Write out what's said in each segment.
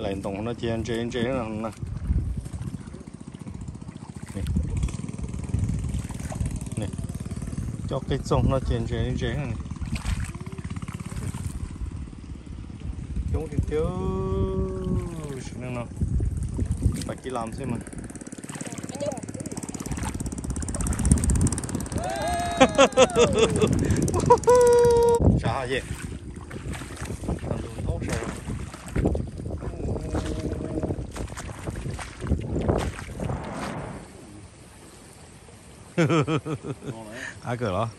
lại tổng nó chén là nè này cho cái sông nó chén này chúng thì thiếu sự năng nào phải đi làm xem mà trả gì ai cười đó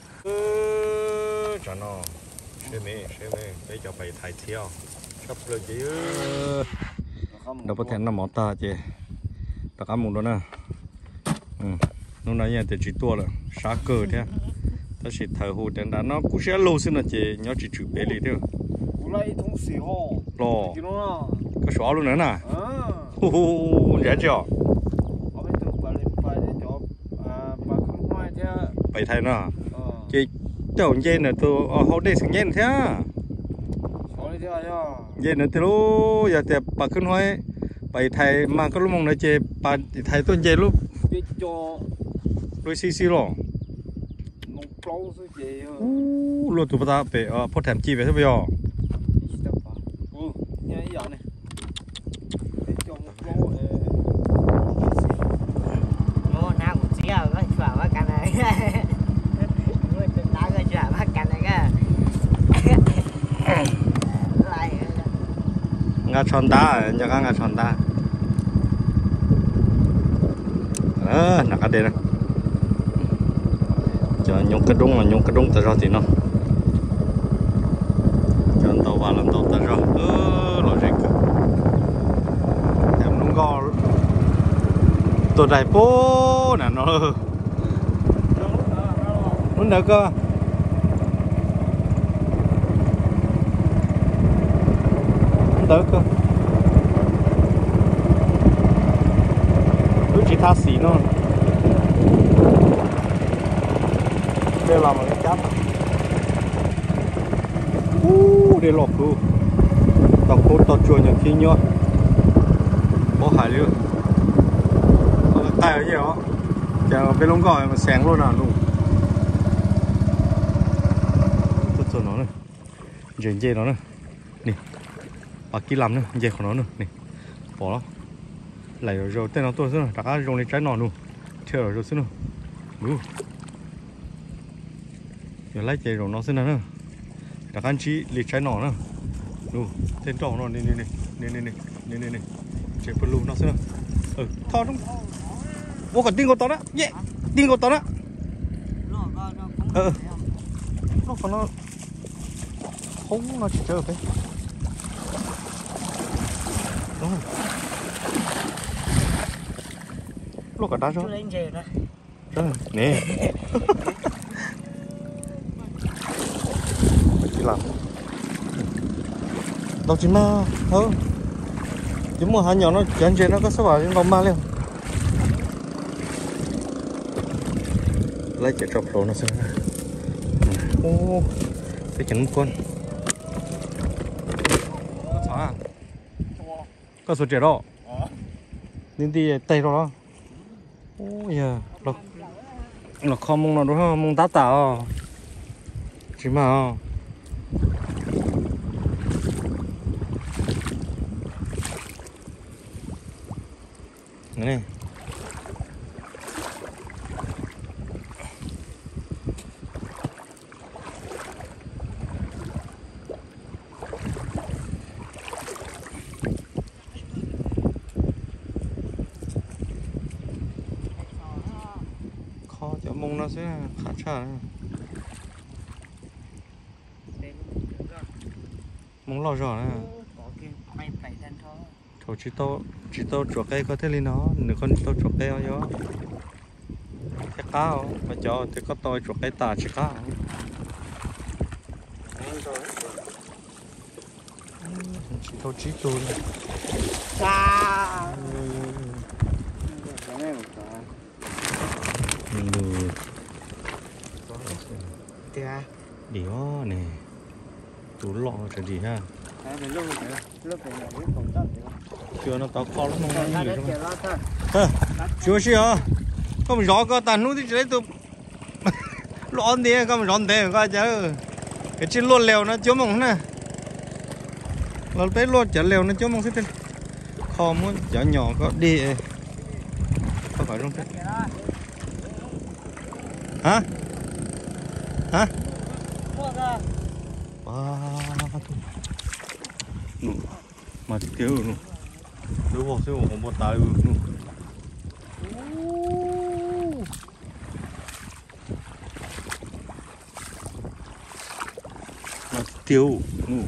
chả nó xem mê bây giờ phải thay theo sắp rồi chứ đâu có thể nằm mỏ ta chứ tất cả mùng đó nè lúc nãy giờ thì chỉ tua rồi sát cờ thế ta chỉ thở hồ đến đó nó cũng sẽ lâu xin là chị nhớ chỉ chụp bé đi thôi lo cái xóa luôn nữa nè dễ chưa bảy thay nó chị đầu dây nữa tôi hậu đây sinh dây thế dây nữa thì lúc giờ thì bà khinh hoài bảy thay mà có lúc mong nói chị bà thay tôi dây lúc đôi xí rồi luôn tụi ta về phốt thèm chi về thế bây giờ ngã tròn đá nhà ngã tròn đá nãy cái đây này cho nhung cái đúng tới rồi thì nó cho tàu vào làm tàu tới rồi rồi gì cơ em đúng gò tôi đại phố nè nó muốn được cơ được cơ cứ chỉ tha xí nó đây là một cái chắp đây lọt luôn tàu cốt tàu chuột những khi nhớ có hải luôn tay ở gì đó chờ bên lông gỏi mà sáng luôn à luôn tốt rồi nó này dễ nó này nè bà kia làm nữa dễ của nó nữa nè bỏ nó lại rồi tên nó tôi xíu rồi đã dùng lên trái nọ luôn chờ rồi xíu nữa giờ lấy chạy rồi nó xíu nữa đã ăn chí liệt trái nọ nữa luôn tên tròn nó nè chạy phân luôn nó xíu thò đúng vô cả tin của tao đó nhẹ tin của tao đó nó còn nó không nó chỉ chơi phải đúng rồi lúc cả đá rồi nè làm đâu chỉ ma thôi chứ mà hai nhỏ nó chén nó có sao vào vòng ma liền lấy chạy trọc số nó xem cái chén con có sao à có số trẻ đó nên đi tay đó ôi giờ nó không mong nó đúng không mong tá tạo chỉ mà này khó cho mông nó sẽ khá chả mông lo rõ nè thôi chỉ tao chuột cây có thể lên nó nếu con tao chuột cây ở cái cá mà cho thì có tôi chuột cây tà chỉ cá chỉ tao chỉ tôi điều nè tủ lọ cho gì ha chưa nó tao khó lắm không ăn gì đâu chưa gì hả có mình rõ có tàn nút thì chỉ lấy tụi lon đi có mình rón thế coi chứ cái chiếc lon lèo nó chưa mong nè nó tới lon chả lèo nó chưa mong thế kho muốn chả nhỏ có đi không phải trong thế hả hả mà tiêu luôn đúng không siêu không có tài luôn mà tiêu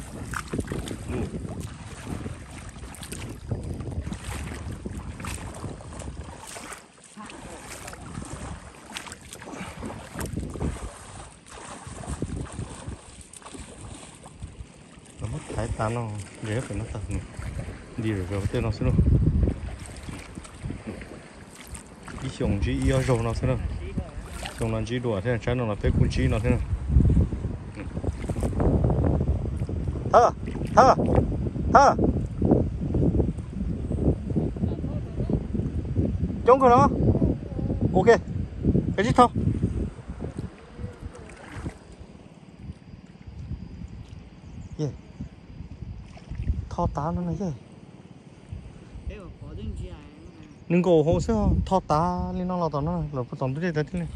thái tan nó dễ phải nó tập đi rồi tên nó xem đâu đi熊鸡要肉nó xem đâu熊nó鸡多thế trái nó là phải cuốn chi nó xem đâu thơ trông cái nó ok cái gì thôi yeah thọ tá nó này chứ đừng có hồ sơ thọ tá lên nó là tao nó là bắt tao tới đây thế này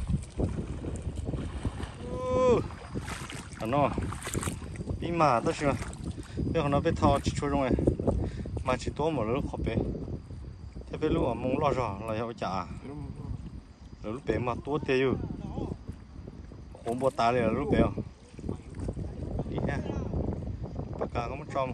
nó đi mà tao chưa bây giờ nó bị thọ chỉ cho rồi mà chỉ to một lúc khó bé thế bây lúc mà mông lo rồi là要trả lúc bé mà to thế chứ không bỏ tá liền lúc bé đi ha bác cả có một trong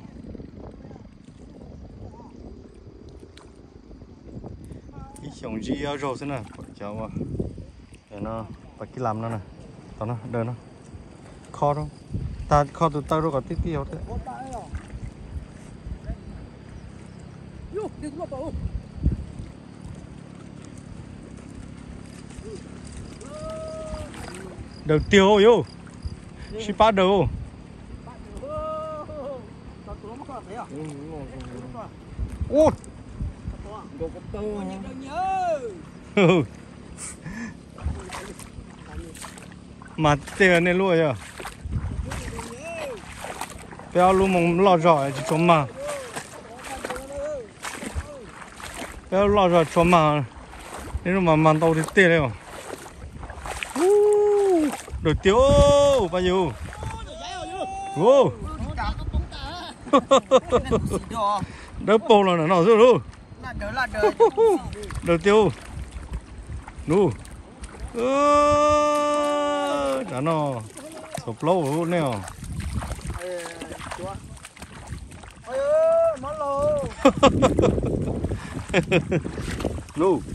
cái熊鸡要肉 thế này cháu mà để nó phải cái làm nó này tao nó đợi nó kho đâu ta kho từ tao đâu có tí tí thế đầu tiêu yêu chỉ bắt đầu ô mà tiền này luôn rồi béo luôn mong lo giỏi chỉ chôm mà béo lo giỏi chôm mà nên mà màn tàu thì tiền đấy được tiêu bao nhiêu ô đỡ bầu là nó rồi luôn được tiêu nu chả nó sụp lâu luôn nè nu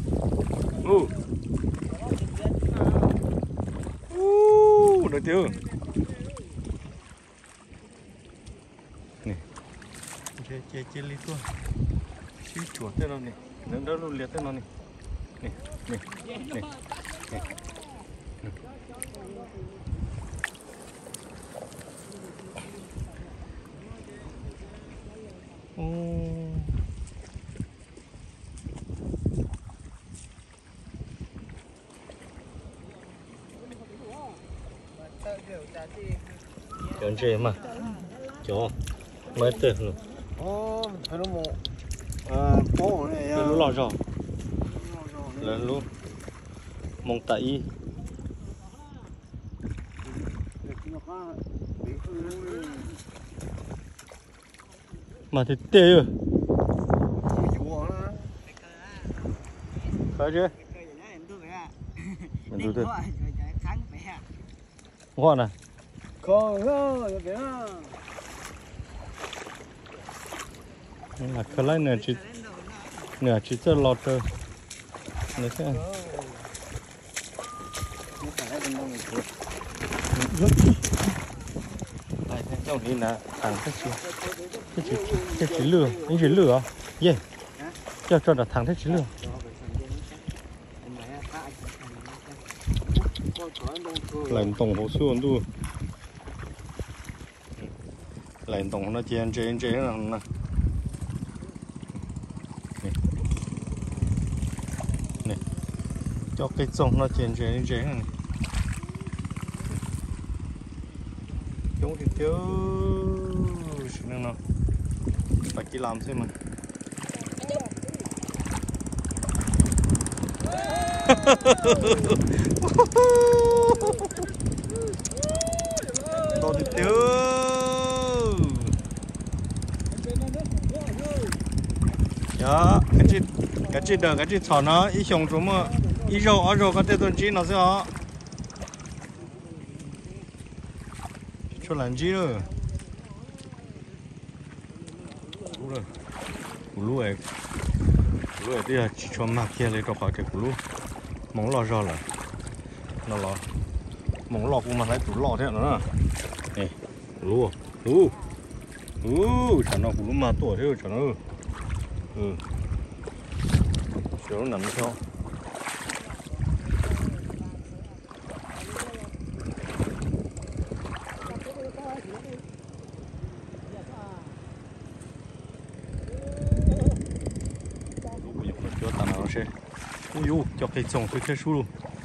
được tiêu nè chơi lý tua chứ chuột thế nào nè nó đỡ luôn liệt thế nào nè nè Chọn chơi mà chó mới tới luôn phải nó bố này lú lò rồi lớn luôn mông tẩy mà thì tê rồi phải chưa mình tôi ngon à còn là cái này nửa chỉ cho lọt thôi đấy thế này trong này là thằng cái chỉ lừa những chỉ lừa yeah cho là thằng thế chỉ lừa làm tổng hồ xuân tu lại tổng nó chén là nè này cho cái sông nó chén này giống thì thiếu xin nào phải đi làm xem mà to thì thiếu dạ cái chị đỡ cái chị thọ nó ít xong rồi mà ít rau ở rau cái tết tuần chi nó sẽ hả cho làm gì rồi cú ấy thì là chỉ cho mặc kia lấy cho khỏi cái cú mỏng lò rau là nó lò mỏng lò cũng mà lấy tủ lò thế nữa nè chẳng nó cú mà tuổi thế chẳng nó chỗ nằm sao ui cho cái trồng tôi chơi su luôn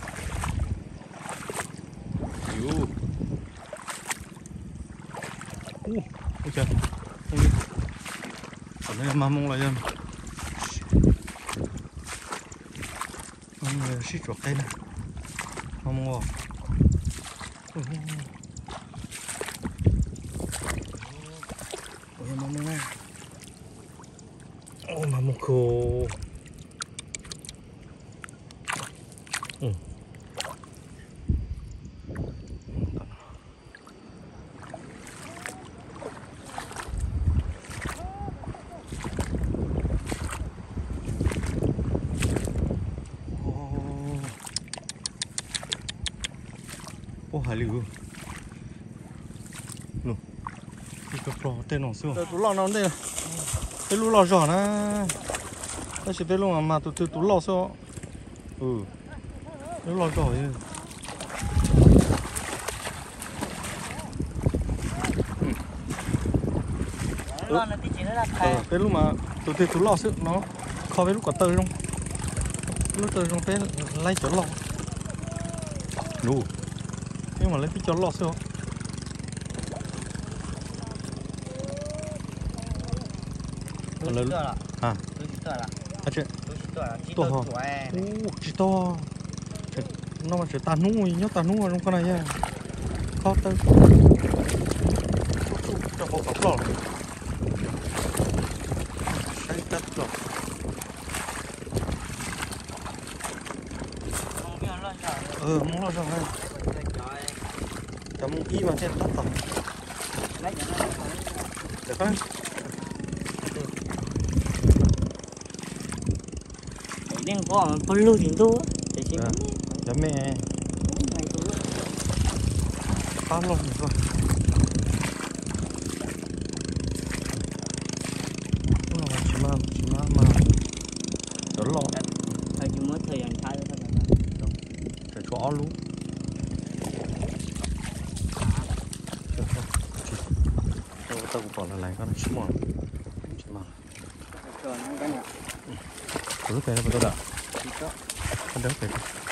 ui trời ở đây mà mong là dân xí chuột đây nè mong ngon ôi mong nè ôi mà mong khô hải lưu luôn cái pro tên nó xưa tụi lò nó đây cái lú lò giỏ nè nó chỉ tên luôn mà tụi lò xưa lú lò giỏ ấy cái lúc mà tụi lò xưa nó khó với lúc quả tơi không lúc tơi trong cái lấy chỗ lò đủ nhưng mà lấy cái cho lọt sao lớn à chuyện to chỉ to nó mà chỉ tàn nuôi nhớ tàn nuôi trong con này nha khó tới cho họ cặp lọt cái cắt lọt muốn lo rồi chấm y vào trên tóc tỏng được không? Nên có con lưu thì tu để chị chấm mẹ bao lâu rồi chỉ mà đó lọ thời chỉ mới thời gian thay thôi phải cho luôn tao cũng còn là con chim mòn cái này đã con đỡ cái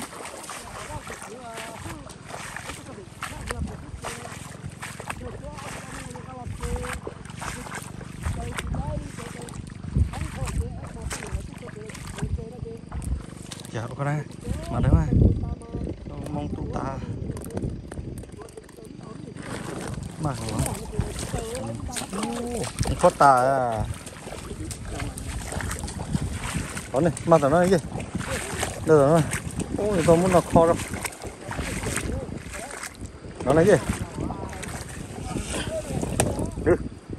dạ con này mà đấy mà mong tu ta mà có tà à có này mà tao nói cái gì đây rồi ôi tao muốn nó kho đâu nó lấy gì được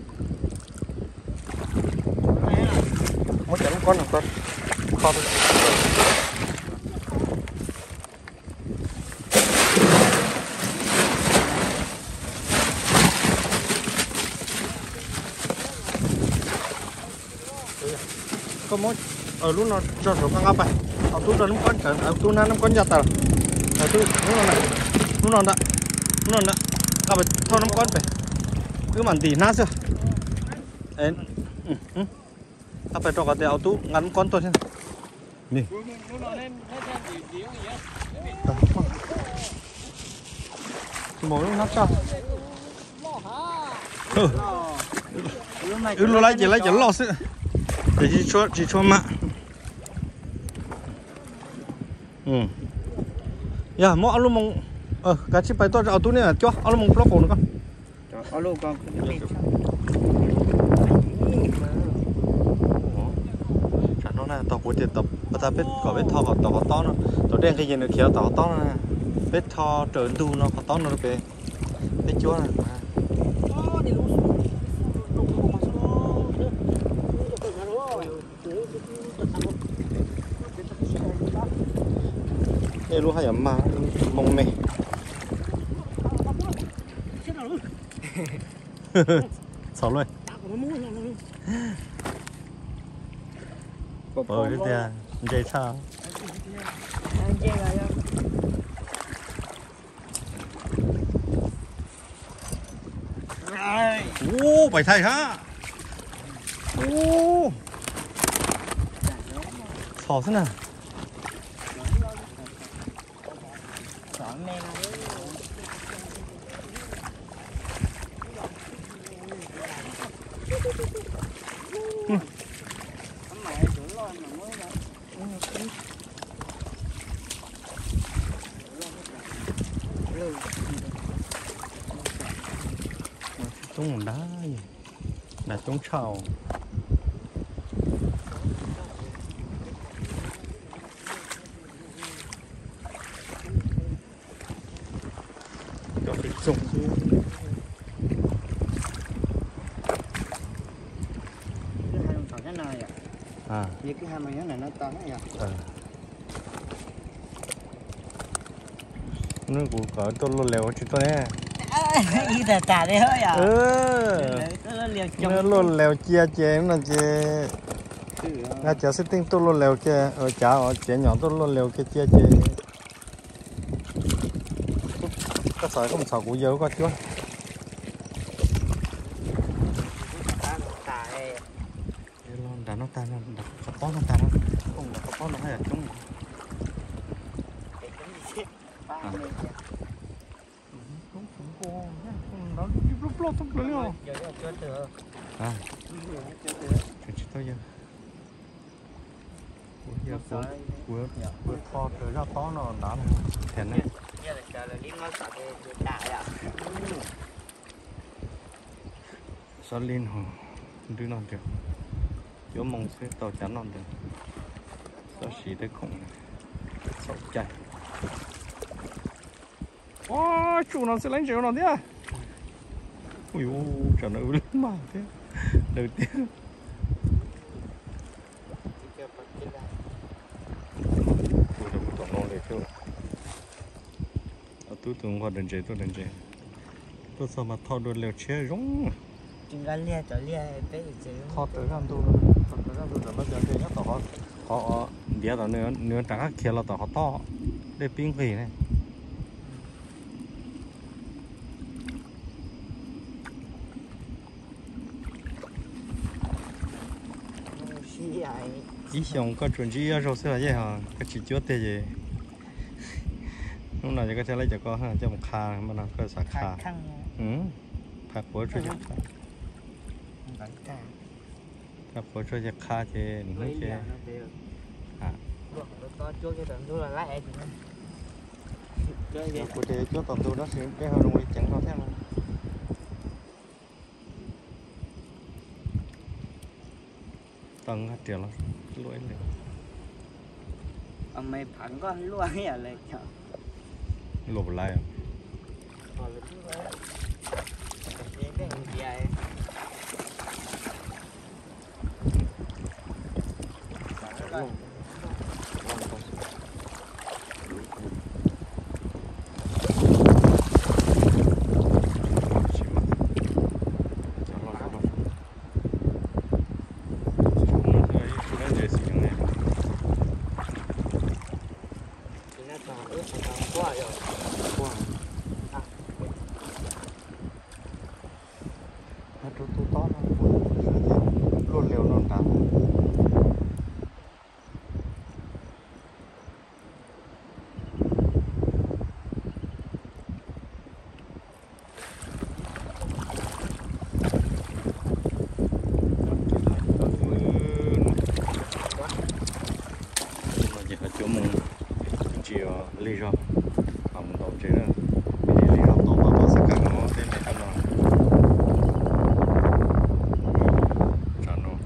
muốn chả con nào con kho thôi có mỗi ở lúc nó cho số con áp này ở tu nó con trở ở tu nó con giặt rồi ở tu lúc nào đã các bạn thôi nó con phải cứ mặn tỉ nát chưa em ta phải cho cái tèo tú ngắn con tôi xem nè mồi nó nát sao lúc lấy chỉ lo sự để chỉ cho mạ ya mau alo mong cái chiếc bài tôi tú này cho alo mong pro cổ nữa con alo con nó này tàu của tiền tập ta biết có biết thò có tàu to nó tàu đen cái gì nữa kia tàu to này biết thò trở tu nó có to nó về biết chúa này cái lúa hay mà mong mày xấu rồi cái tiền dây sao ô bảy thầy ha ô xỏ thế nào trúng một đá gì là trúng trầu cho cái trúng như cái hai mấy này nó to này nó cũng có tôi luôn lèo chứ tôi nè ý là trả đấy thôi à nó luôn lèo chia chế nó chế ngay chợ sẽ tinh tôi luôn lèo chế ở chợ ở chế nhỏ tôi luôn lèo cái chia chế cái sợi không sợi của dâu có chưa đàn nó tan nó đập nó tan nó không là có nó hay là chúng nó lúc không lấy không chỉ thôi giờ vừa to trở ra to nó đá thèn này sao lên hả đưa nó được chỗ mong sẽ tàu chắn non được sao xí tới khủng sầu chạy chủ nó sẽ lấy chiều nó thế à ui trời nó ưu mà thế đầu tiên tôi đã một non để chưa tôi tưởng qua đền tôi tôi sao mà thao đôi lều chế rúng chúng ta lia cho lia bé chứ thao tới gan tôi rồi nó giờ nhất tao họ đĩa tao nữa trả kia là tao họ to để pin gì này ý xong có chuyện gì rồi sẽ là gì hả cái chỉ chốt thế gì lúc nào cho cái xe lấy cho con ha cho một kha mà nó có sạc kha phạt bữa cho chắc phạt bữa cho chắc kha chứ nó chứ có chỗ cái tận thu là lại của thế chỗ tận thu đó sẽ cái hơi đồng ý chẳng có thế mà tầng hết triệu lắm lỗi này ông mày phẳng con luôn ấy à lại chợ lột lại lý do mình đầu chế nữa lý do tổ bảo sắc cả nó tên này ăn rồi chán rồi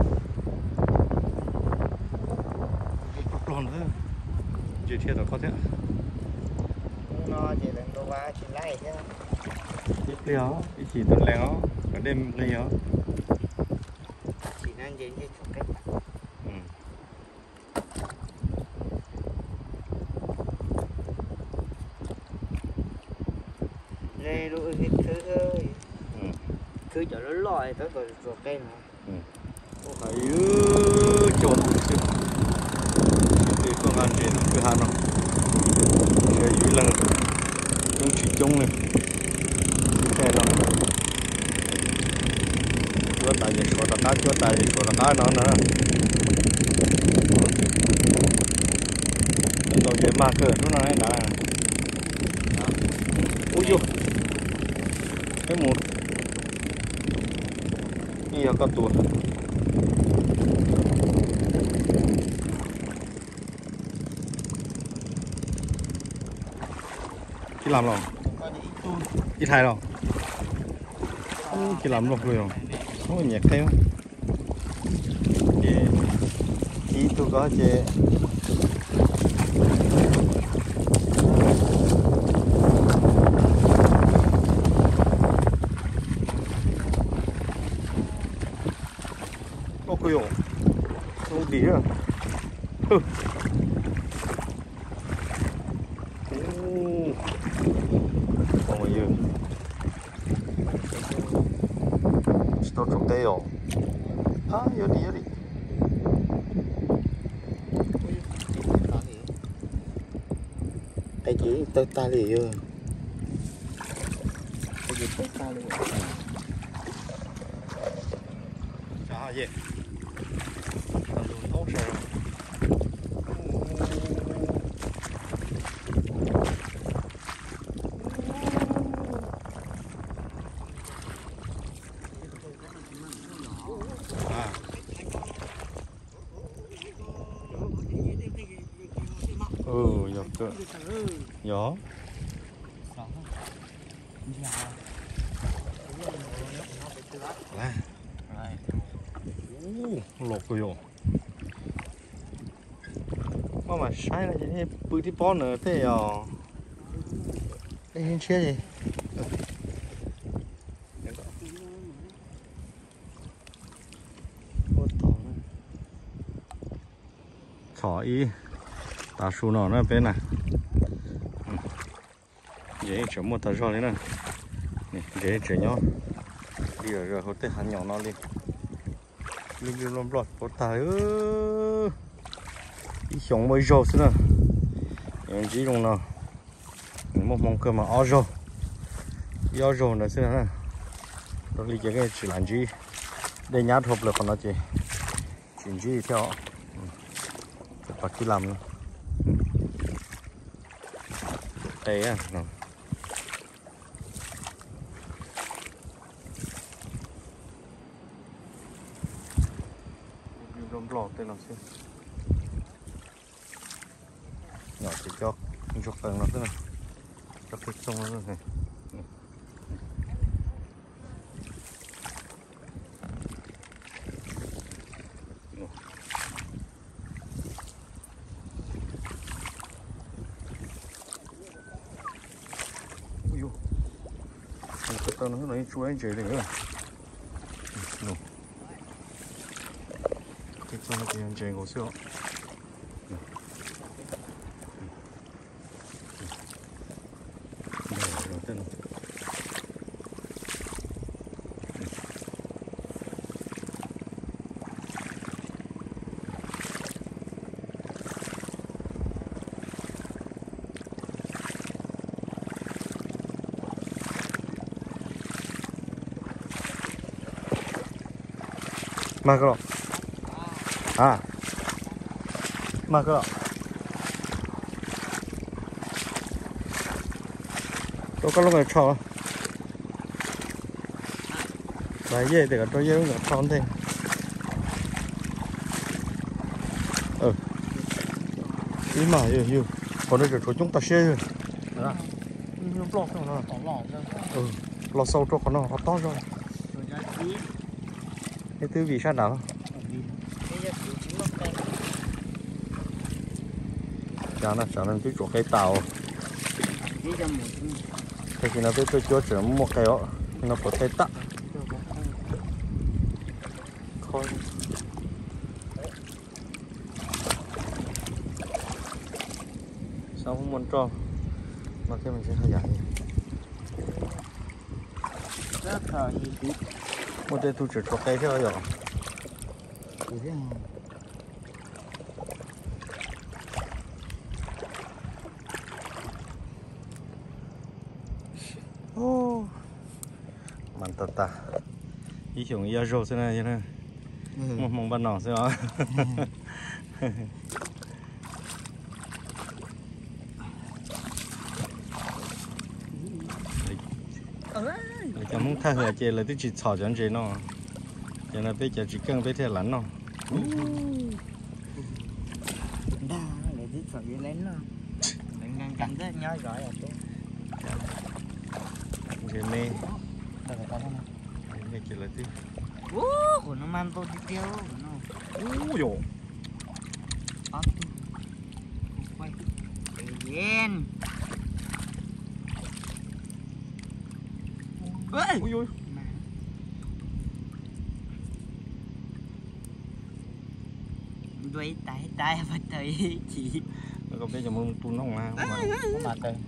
lon nữa chỉ thiệt là có thế nó chỉ là đồ ba chỉ lấy chứ ít liao chỉ tuần lẻ ó cả đêm này ó chỉ nên gì như chụp cách đây đôi hết thứ ơi cứ cho nó lòi tới rồi rồi cây mà phải trộn thì phương án gì nó cứ hàng nó sẽ dưới lần trong chỉ chung này cái đó chúa tại vì số là cá chúa tại vì số là cá nó nữa rồi cái ma cơ nó này là ui dồi cái một như là con tuột cái làm rồi ít thay rồi cái làm lọc rồi nó nhẹ theo ý tôi có chế ôi dồi không đi nữa không bao giờ sto trong tay rồi à vô đi ai chỉ tới ta liền rồi ai chỉ tới ta liền chả gì tao dùng tốt rồi giọt cơ gió lột rồi mà sai là gì bự tí bó nữa thế à cái chết gì khỏi ý ta su nó nó bên này dễ chấm một ta cho đấy nè dễ chở nhau đi rồi hốt tới hắn nhỏ nó đi mình làm lọt bột ta ư đi sống mới rau xí nè em chỉ dùng nào một mong cơ mà ao rau nữa xí nè đó là cái chỉ làm gì để nhát hộp là còn nó chỉ chuyện gì theo bắt đi làm đây á rôm lọt đây làm xem nhỏ chỉ cho phần nó thế này cho cái xong nó này tao nói chú anh chơi nữa cái xong cái anh chơi ngồi xưa rồi tên Macro. Ah. Macro. Tôi có lúc này cho. Đấy dễ để tôi dễ nó thon thêm. Ý mà yêu. còn đây chỗ chúng ta xe đó nó lọt xong rồi lọt sâu cho con nó to rồi cái thứ vì sao nào chả nó cái chỗ cây tàu thế thì nó tới tôi chỗ chỉ một cái đó nó có thể tắt thôi sao không muốn cho mà cái mình sẽ hơi dài một cái tôi chỉ cho cây thôi rồi mantap ta ý chung ý rô thế này thế một mong ban nòng thế đó cho muốn thay hơi chơi là tôi chỉ xỏ cho chơi nó cho nên bây giờ chỉ cần bây giờ lắn nó đa để thích sợ gì lên nó mình cảnh thế nhói giỏi rồi cái này cái là tí của nó mang tôi đi tiêu nó dồ quay yên ui ui đuôi tay phải thấy chị nó có bây giờ muốn tu nó mà không mà đây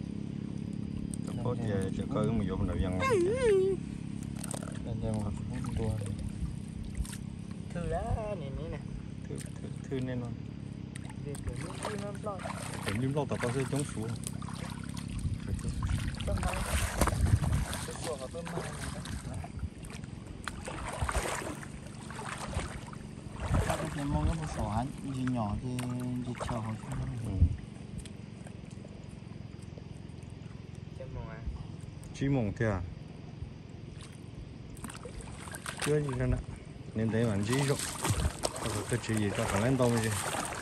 có giờ sẽ coi cái mình vô mình đợi dân đây mà không tua thư đó này nè thư nên nó để phải lim lo tao sẽ chống xuống cái mông nó một xóa gì nhỏ thì gì chờ hồi chỉ mong thế à chưa gì cả nữa nên đấy bạn chỉ rồi cái chuyện gì cho thằng lên tôm gì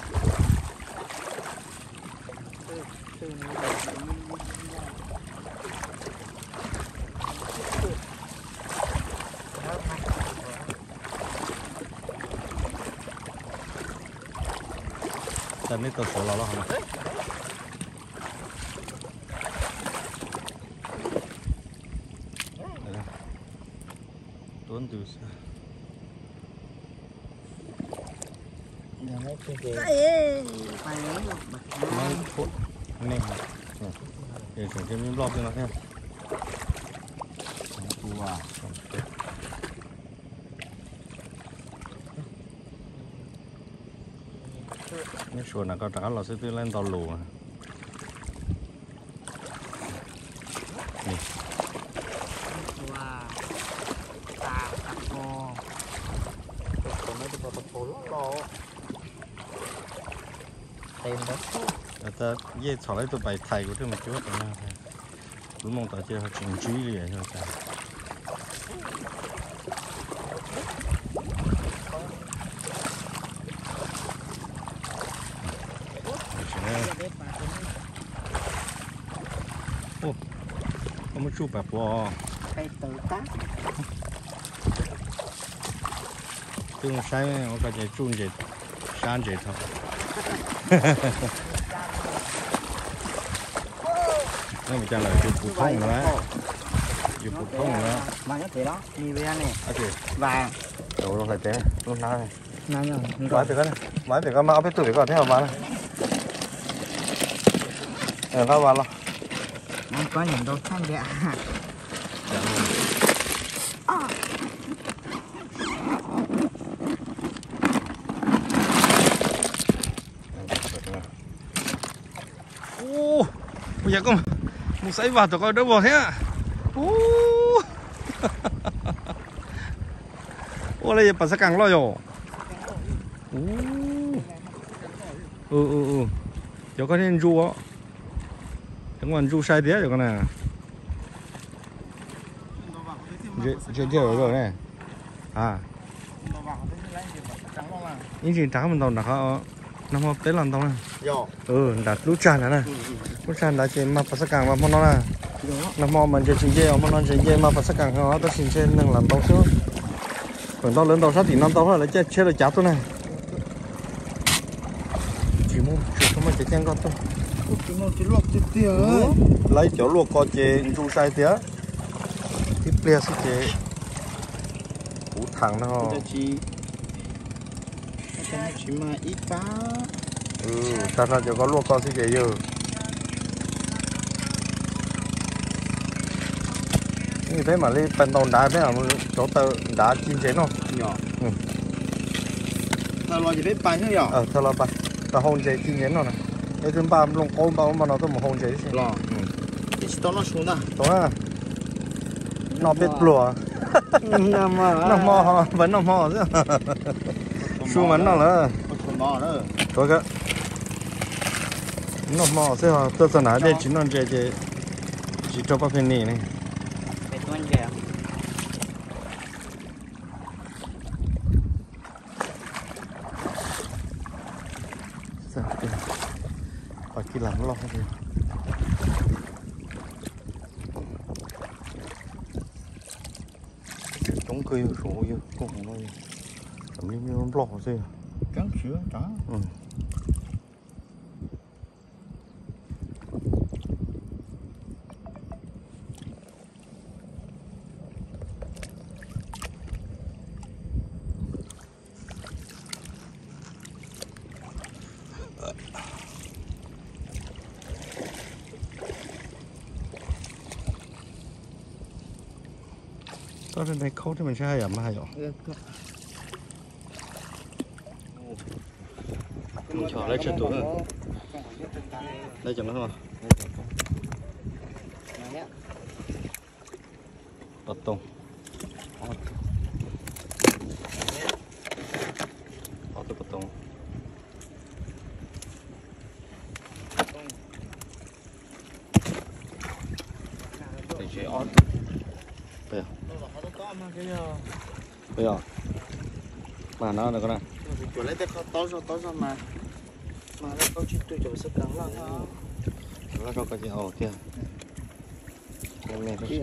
tao biết tao số lo hả tuấn từ mấy phút nên để chuyển thêm những vlog cho nó thêm wow cái chuột là có trả là sẽ tư lên tàu lù này wow tà cô còn mấy cái tà cô ló tem đó người ta dễ xỏ lấy tụi bài thầy của tôi một chút nữa đúng mong tại chơi chuyện chú ý vậy thôi cả ô có một chút bạc bò cây tự tác tương sáng我感觉种这山这头nó mà trả lời chụp phù thông nữa chụp phù thông nữa mà nó thế đó đi về này ok vàng đồ nó phải thế lúc nào này nào nhở máy phải cái này máy phải cái mà biết tuổi còn thế mà này các bạn lo ăn có những đồ thanh đẹp bây giờ con một sấy vào tụi coi đỡ bò thế à ô đây bà sẽ càng lo rồi cho con nên ru á chẳng còn ru sai tía rồi con này chưa rồi này à những chuyện trắng mình tàu đặc hả nó mà tới lần tao nè Yo. đặt lút tràn nè lút tràn đã chơi mà phải sắc càng mà nó là nó mà mình chơi chính chơi mà nó chính chơi mà phải sắc càng nó tao chính chơi nâng lần tao xíu còn tao lớn tao sát thì năm tao là chơi được cháo tôi này chỉ muốn chúng mình chơi chăng con tôi Chỉ luộc chết tiệt. lấy chỗ luộc có chế chu sai tía tiếp lia sẽ chế củ thẳng nó Chỉ mà ít cá. ta ra cho có luộc có sẽ chế giờ như thế mà đi bên tàu đá thế là chỗ tàu đá chín chế nó Nhỏ. Tao lo chỉ biết bánh thôi nhỏ. thôi là ba ta hôn chế chín chế nó nè cái thứ ba lông côn bao mà nó tôi một hôn chế chứ Lo. Cái tao nó xuống nè. đúng à nó biết lùa nó mò vẫn nó mò chứ su mắn nó là Không mò nữa. tôi cái nó mò chứ hả tôi sẽ nói đây chỉ nó chế chỉ cho bao nhiêu này Cái tuần kìa. và khi làm nó lo gì chống cây số yêu cũng nó tầm như nó lo gì Trắng sữa cá. tao trên này khâu thì mình sẽ hay ẩm hay rồi cho lấy chân tuổi đây cho nó không bật tung bỏ tôi bật tung để chế ót bây giờ mà nó được con này Chỗ lấy cái to ra mà. Mà nó có chút tôi chỗ sức cắn lắm. nó có cái gì ồ kìa mẹ thôi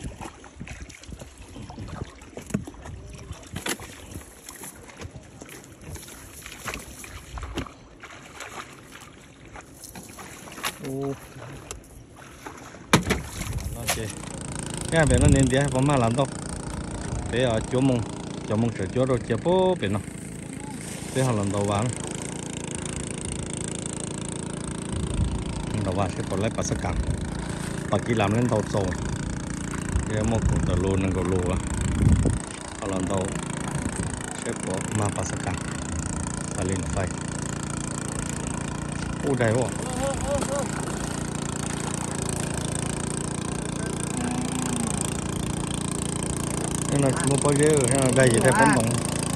ok cái bên nó nên đi có mà làm đâu để ở chỗ mông sửa chỗ rồi chế bố bên nó để họ làm đầu vào đầu vào sẽ còn lấy bát sắc cam và khi làm lên đầu sầu cái một cục tờ lô nâng cầu lô á họ làm đầu sẽ có mà bát sắc cam và lên phai ô đầy quá nên là mua bao nhiêu hay là đây gì đây bấm bóng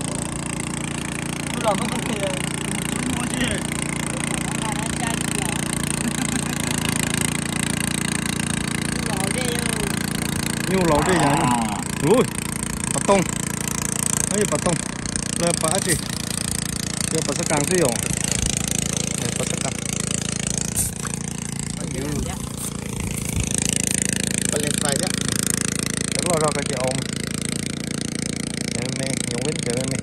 nhiều lẩu đây nhá ui bắt tông ấy bắt tông là bắt gì giờ bắt sắc càng gì rồi bắt sắc càng Bắt lên phai chứ. lo ra cái gì ông mẹ nhiều bên chơi mẹ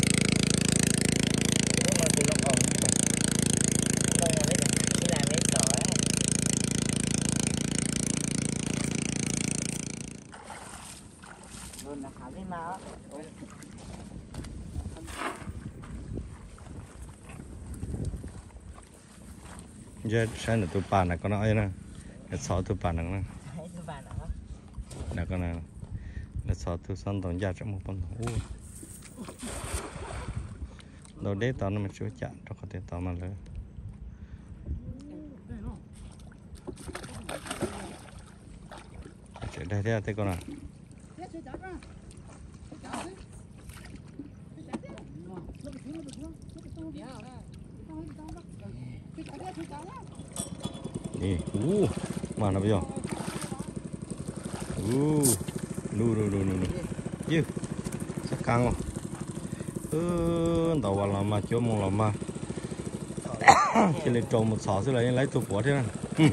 giờ sáng là tụi bạn này có nói nè cái sáu tụi bạn này nè cái này là sáu tụi son tồn giá trong một con đầu đấy tao nó mình chưa chạm cho có thể tao mà lấy chuyện đây thế thế con nào đi mà nó bây giờ nu chứ sắc căng tàu vào làm mà chỗ mong làm mà chỉ lấy trồng một xỏ rồi lấy tụi của thế này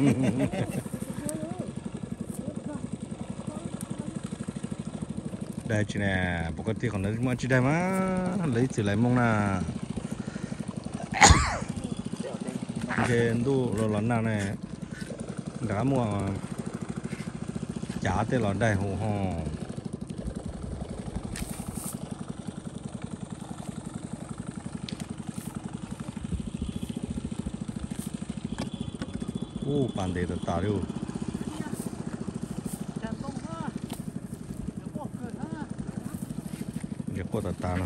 đây chị nè bộ cái tiền còn lấy mà chị đây má lấy chỉ lấy mông nè trên tu rồi lần nào này đã mua trả tên là đây hồ hồ bản địa được tao luôn giờ có được tao nữa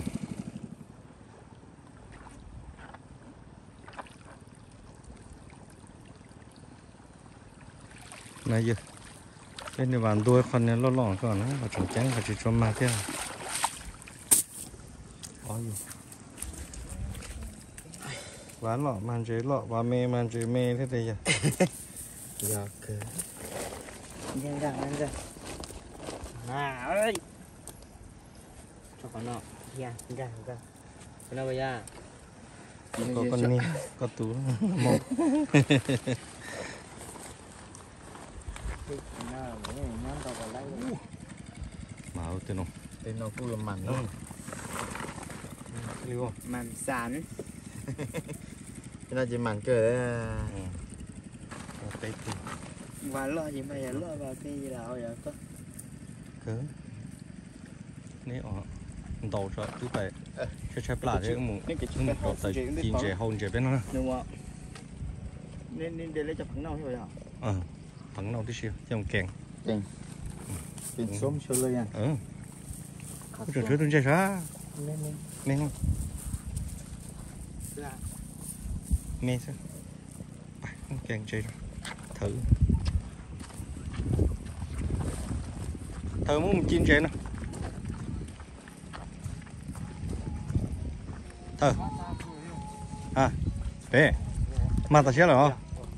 này giờ bên này bàn đuôi con này lo lỏng còn nữa và chúng trắng và chỉ cho mà thế ôi ván lọ màn chế lọ và màn chế mê thế đây giờ giờ cứ nhân ra à ơi cho con nọ ra cái nào bây giờ có con ni có tú một màu tên nó phu là mặn đâu lưu mặn sắn cái này chỉ mặn cơ đấy và lo gì bây giờ lo vào cái gì nào vậy có cứ nè đầu cho cứ phải chơi plá chứ mùng đầu tới chín chế hôn chế bên nó đúng không nên để lấy cho phẳng nào thôi à phẳng nào tí xíu trong kèn Bên xóm cho lên à rồi trước đừng chơi ra nè không nè sao không kèn chơi thử muốn chim chơi nè thử à để mà ta chết rồi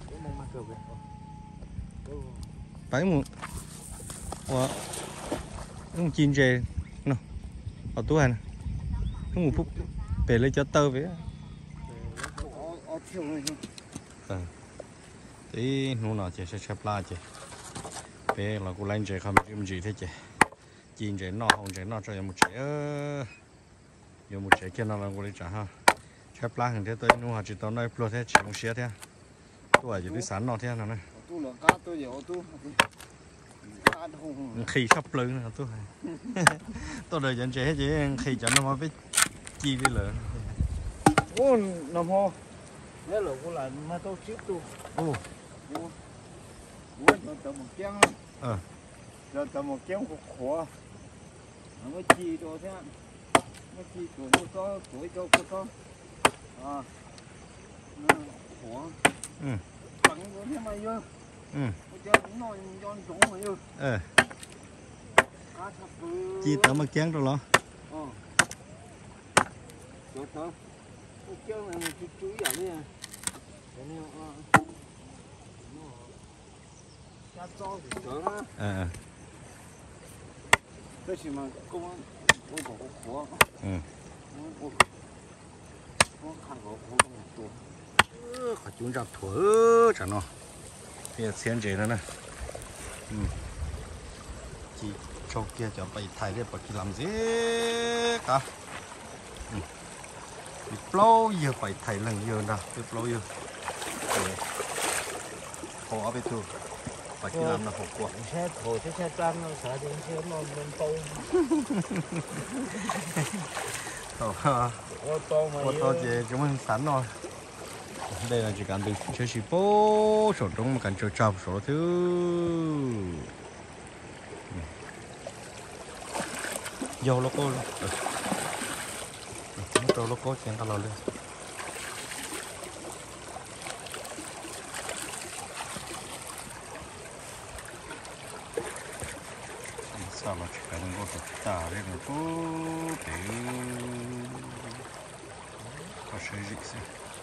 phải muốn muốn chim chơi nè ở túi này muốn một phút về lấy cho tơ vậy tí nó nào chơi sẽ la chơi bé là cô lên chơi không biết gì thế chơi chim chơi nó không chơi nó cho một chơi dùng một chơi kia nó là cô lấy trả ha chép la hình thế tôi nó chỉ tao nói pro thế chỉ một xe thế tôi chỉ đi sẵn nó thế nào này khi sắp lưng nữa tôi đợi dẫn chơi hết chứ khi cho nó mới biết chi đi lợn ô nằm ho đấy là cô là mà tôi chip tôi cho tao một chén cho tao một chén khổ nó mới chi cho thế nó chi tuổi nó có tuổi cho có khổ bằng của thế mày vô cho nó cho chỗ mày vô chi tao mà chén rồi lo cho tao một chén này một chú vậy nè cái này nó cho thì cho nó cái gì mà công an tôi có khổ có khăn có khổ khỏi chúng ra thua chẳng nó bây giờ xem chế nữa nè chị cho kia cho bay thay để bà kia làm gì cả bị lâu giờ phải thay lần giờ nào bị lâu giờ họ bị thương phải kia làm là hậu quả xe thổi cái xe trăng nó sợ điện xe nó lên tôm ô tô chị chúng mình sẵn rồi đây là chỉ cần được chơi xí phố sổ trống mà cần chơi chọc sổ thứ vô loco luôn chúng tôi loco chuyện tao lên sao mà chỉ cần có thể tả đây một phố để có sử dụng gì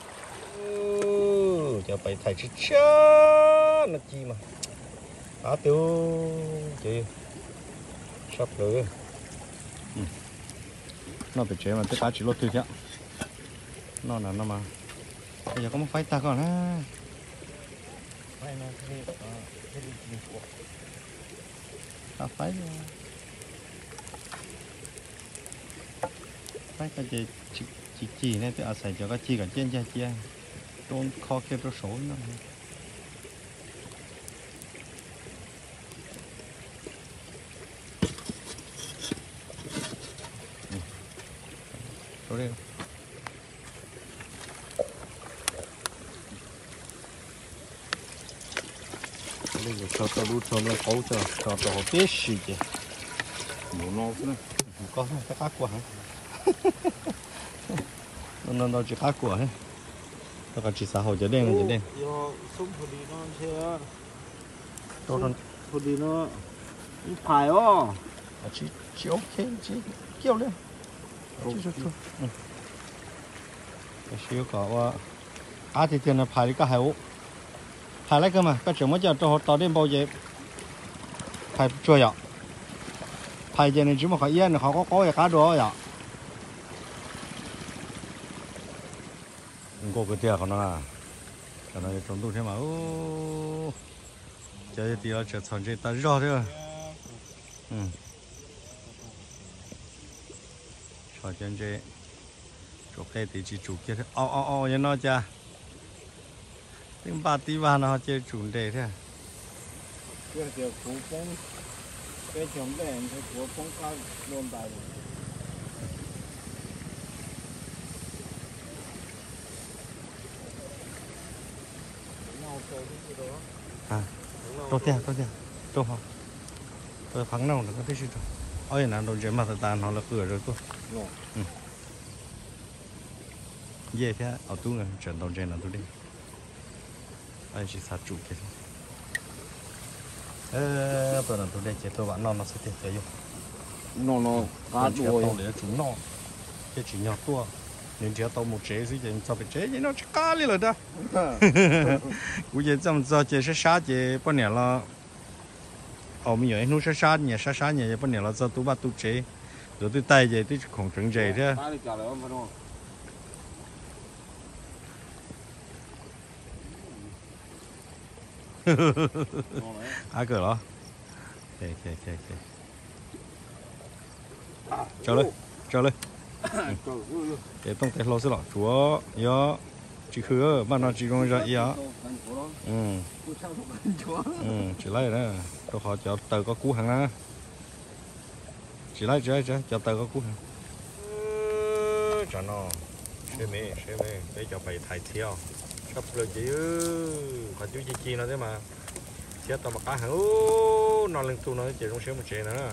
cho phải thay chứ chá nó chi mà tiêu chị sắp rồi nó phải chế mà tất cả chỉ lót thôi chứ nó là nó mà bây giờ có một phái ta còn á phải nó cái gì của ta phái cái gì chỉ này thì xài cho cái chi cả trên cha chia tôn kho kia tôi số nó số đây bây giờ cho tao đút cho nó khấu cho tao biết gì chứ muốn nó nữa có cái cá quả hả nó chỉ cá quả hết tao còn chỉ xã hội chỉ đen do súng phù đi nó chưa tôi còn phù đi nó phải ó chỉ ok chỉ kêu lên chỉ cái xíu có thì tiền là phải cái hậu phải lấy cơ mà cái chuyện mới giờ cho họ tao đến bao giờ phải chơi ạ phải giờ này chỉ mà phải yên họ có cái cá đồ ạ có cái tiền của nó cái này trong túi thế mà chơi thì ở chợ sản chế ta rõ thế cho chân chế chỗ cái thì chỉ chủ kia thôi như nó cha tiếng ba tí ba nó chơi chủ đề thế cái cú phong cái chấm đèn cái cú phong cá luôn tại tôi họ tôi phẳng nào là có cái gì rồi ôi là đồ chơi mà tàn họ là cửa rồi cô dễ thế ở tu này chuyển đồ chơi là tôi đi anh chỉ sát chủ kia tôi là tôi đây chế tôi bạn nó sẽ tiệt cái vô nó cá đuôi để chúng nó cái chỉ nhỏ tua nên chế tao một chế gì vậy sao phải chế vậy nó cá đi rồi đó bây giờ trong giờ chế sẽ sát chế bao nhiêu là mình nhớ nó sẽ sát nhỉ bao nhiêu là giờ tu bắt tu chế rồi tôi tay chế tôi không trứng chế thế cỡ đó kệ cho lên để tông tay lo sẽ lọ chúa nhớ chỉ khứa mà nó chỉ còn ra ý á chỉ lấy đó tôi họ cho tờ có cú hàng á chỉ lấy cho tờ có cú hàng cho nó xem mê để cho phải thay theo sắp lên chứ còn chú chi nó thế mà chết tao mà cá hàng nó lên tu nó chỉ trong xíu một chế nữa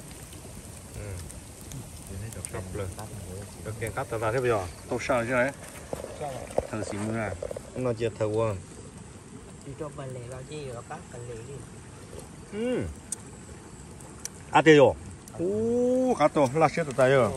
sắp lên được kiện cắt tao ra thế bây giờ tao sao chứ đấy thằng xí mưa à nó chết thằng quân đi cho bạn lệ là gì ở các bạn lệ đi tiêu rồi cá to là chết tay rồi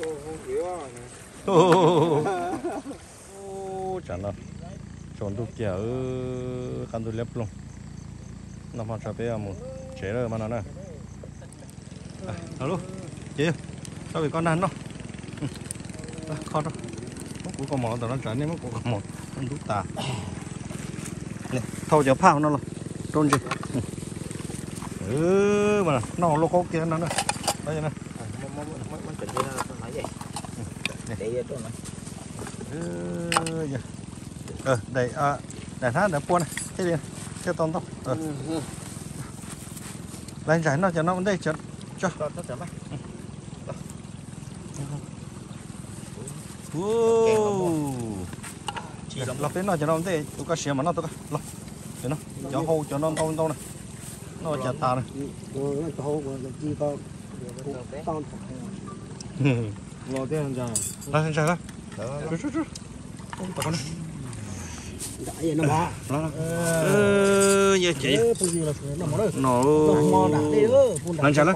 chẳng đâu chọn được kia ở căn tôi lép luôn nó mà cho bé một chế rồi mà nó nè alo chị sao bị con đàn nó khó đâu cũng có mỏ tao nó trả nên cũng có mỏ nó đút tà này thâu cho phao nó là trôn gì mà nó có kia nó nè đây nè mình chuẩn bị là nói gì để cho nó đây để thắt để buôn này cái gì cái tông tông đây giải nó cho nó đây cho lọc đến nó cho nó thế tôi có xỉa mà nó tôi có lọc cho nó cho hô cho nó tông này nó chặt tà này nó hô mà chi con con lo thế làm sao đây giải đó chú con này đã vậy nó bỏ như chị nó làm sao đó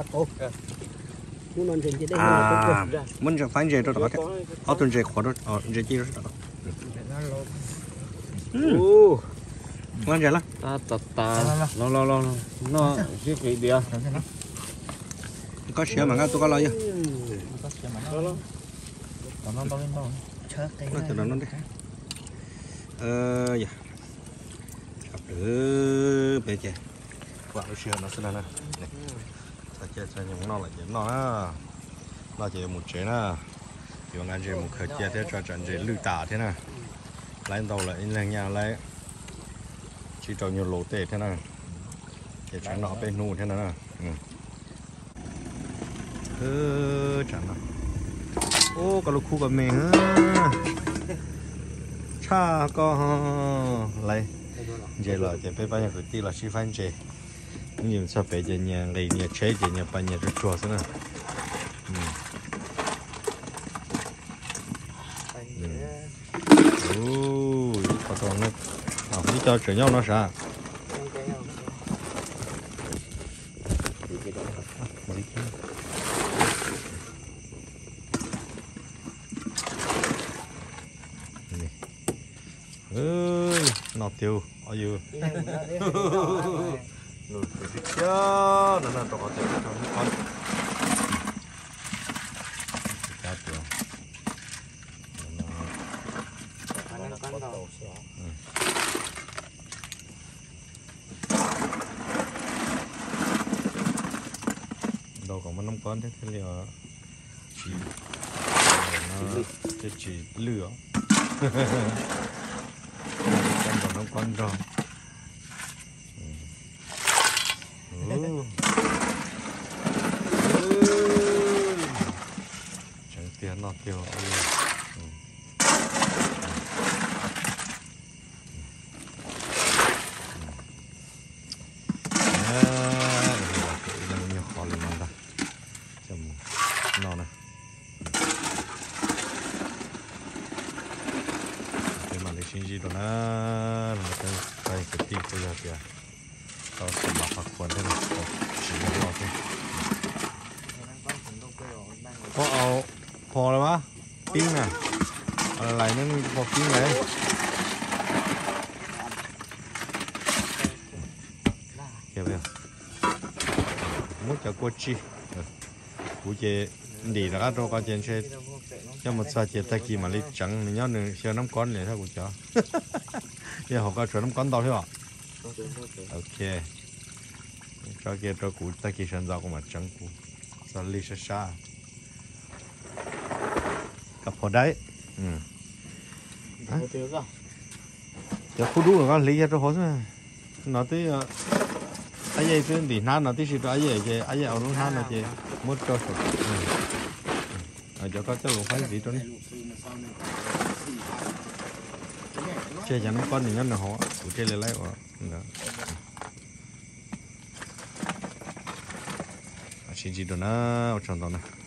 muốn chẳng phải gì đó đó ở tuần gì khó đó ở gì chi đó ngon vậy lắm nó cái gì bia có xíu mà ngay tôi có lo chưa nó nó từ nó đi dạ gặp được bé chè quả nó xưa nó sẽ là nè ta chè cho những nó là những nó nó chỉ một chế nè thì bọn anh chỉ một khởi chè thế cho trận chỉ lư tả thế nè lấy đầu lại là nhà lấy chỉ cho nhiều lỗ tệ thế này để trắng nó bên nu thế này chẳng nào ô có lúc khu của mình cha có lấy giờ là chỉ phải bao nhiêu cái là chỉ phanh chế nhiều sao phải giờ nhà lấy nhà chế giờ nhà bao nhiêu cho chùa thế này có toàn nó đi cho chuyển nhau nó sao ơi nó tiêu ở dưới rồi thì chưa nó là trò chơi cho con cá tiêu đâu còn mấy năm con thế thì là chỉ nó chỉ lửa con còn rồi chẳng tiền nó tiêu gì đó nó cái tiếp bây giờ kìa tao sẽ mặc mặc quần thế này chỉ là lo thôi có phò rồi má pin nè lại nó phò pin này kìa bây giờ muốn cho cô chi cú chơi đi ra đâu có chuyện chơi cho một sao chơi ta kia mà lấy trắng mình nhớ nữa chơi nắm con này thôi cũng cho giờ họ có chơi nắm con tao thế ạ ok cho kia cho cú ta kia sơn rau cũng mà trắng cú sao lấy sa sa cặp họ đấy giờ khu đủ rồi lấy ra cho họ thôi nó tới ai vậy chứ đi nán nó tới sự ai vậy chứ ai vậy ở luôn nán nó chứ mất cho ở chỗ có cái luồng phái gì đó này chơi cho nó con thì nhắn là họ của chơi lấy rồi chỉ gì đó nó ở trong đó này